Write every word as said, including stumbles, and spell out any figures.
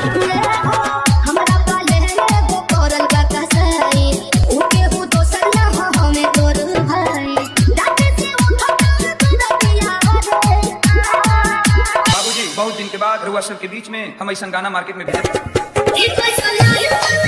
बहुत दिन के बाद रुआ सब के बीच में हम ऐसा गाना मार्केट में भेजे।